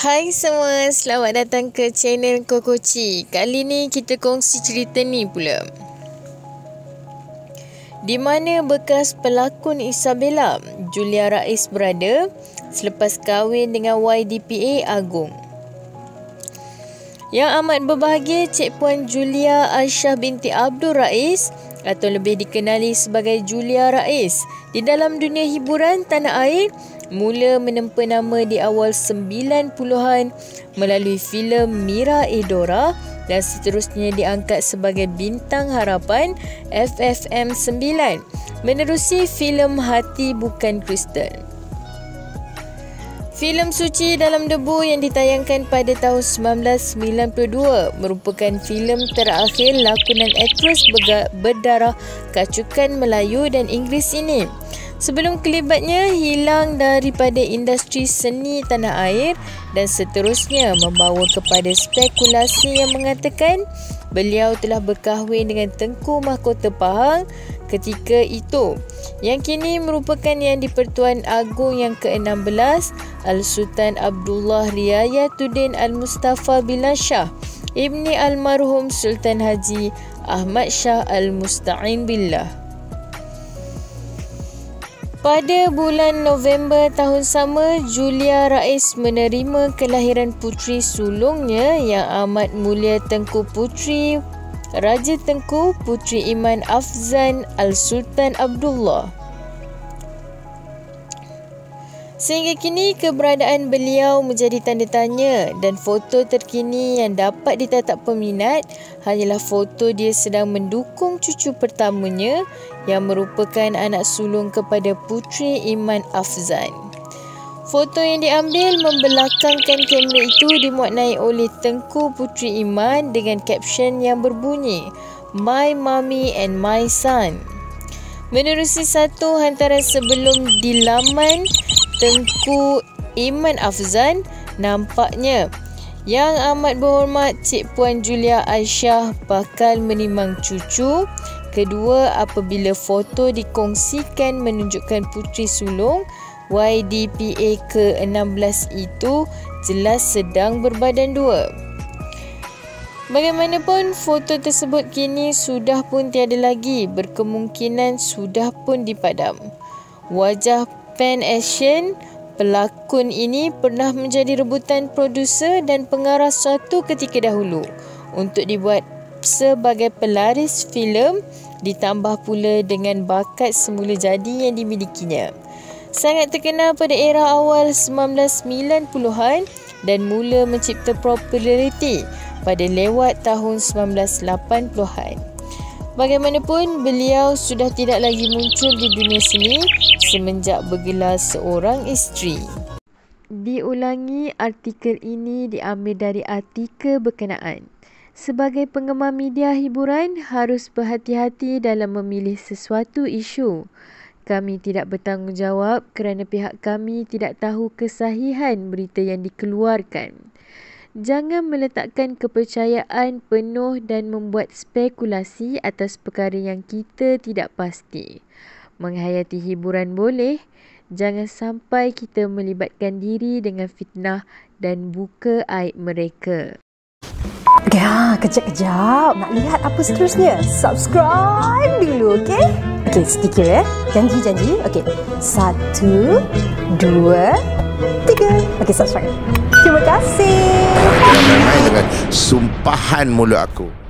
Hai semua, selamat datang ke channel Kokoci. Kali ni kita kongsi cerita ni pula. Di mana bekas pelakon Isabella, Julia Rais berada selepas kahwin dengan YDPA Agong. Yang amat berbahagia, Cik Puan Julia Aisyah binti Abdul Rais atau lebih dikenali sebagai Julia Rais di dalam dunia hiburan tanah air mula menempa nama di awal 90-an melalui filem Mira Edora dan seterusnya diangkat sebagai bintang harapan FFM 9 menerusi filem Hati Bukan Kristen. Filem Suci Dalam Debu yang ditayangkan pada tahun 1992 merupakan filem terakhir lakonan aktris berdarah kacukan Melayu dan Inggeris ini. Sebelum kelibatnya hilang daripada industri seni tanah air dan seterusnya membawa kepada spekulasi yang mengatakan beliau telah berkahwin dengan Tengku Mahkota Pahang ketika itu, yang kini merupakan Yang di-Pertuan Agong yang ke-16 Al-Sultan Abdullah Riayatuddin Al-Mustafa Billah Shah Ibni Almarhum Sultan Haji Ahmad Shah Al-Musta'in Billah. Pada bulan November tahun sama, Julia Rais menerima kelahiran puteri sulungnya yang amat mulia Tengku Puteri Raja Tengku Puteri Iman Afzan Al-Sultan Abdullah. Sehingga kini keberadaan beliau menjadi tanda tanya dan foto terkini yang dapat ditatap peminat hanyalah foto dia sedang mendukung cucu pertamanya yang merupakan anak sulung kepada Puteri Iman Afzan. Foto yang diambil membelakangkan kamera itu dimuatnai oleh Tengku Puteri Iman dengan caption yang berbunyi My Mommy and My Son. Menerusi satu hantaran sebelum di laman Tengku Iman Afzan, nampaknya Yang Amat Berhormat Cik Puan Julia Aisyah bakal menimang cucu kedua apabila foto dikongsikan menunjukkan puteri sulung YDPA ke-16 itu jelas sedang berbadan dua. Bagaimanapun, foto tersebut kini sudah pun tiada lagi, berkemungkinan sudah pun dipadam. Wajah Pan Asian pelakon ini pernah menjadi rebutan produser dan pengarah suatu ketika dahulu untuk dibuat sebagai pelaris filem, ditambah pula dengan bakat semula jadi yang dimilikinya. Sangat terkenal pada era awal 1990-an dan mula mencipta populariti pada lewat tahun 1980-an. Bagaimanapun, beliau sudah tidak lagi muncul di dunia seni semenjak bergelar seorang isteri. Diulangi, artikel ini diambil dari artikel berkenaan. Sebagai penggemar media hiburan, harus berhati-hati dalam memilih sesuatu isu. Kami tidak bertanggungjawab kerana pihak kami tidak tahu kesahihan berita yang dikeluarkan. Jangan meletakkan kepercayaan penuh dan membuat spekulasi atas perkara yang kita tidak pasti. Menghayati hiburan boleh, jangan sampai kita melibatkan diri dengan fitnah dan buka aib mereka. Ya, kejap-kejap. Nak lihat apa seterusnya? Subscribe dulu, okey? Okey, sedikit ya. Janji. Okey. 1, 2, 3. Okey, subscribe. Terima kasih. Jangan main dengan sumpahan mulut aku.